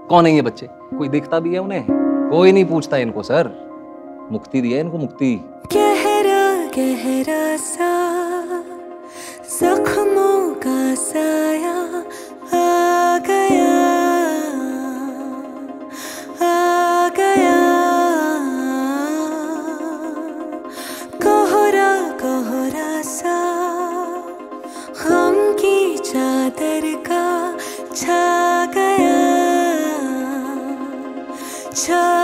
कौन है ये बच्चे? कोई देखता भी है उन्हें? कोई नहीं पूछता इनको सर। मुक्ति दी है इनको, मुक्ति। गहरा गहरा सा जख्मों का साया आ गया, आ गया। कोहरा कोहरा सा गम की चादर का छा गया, छा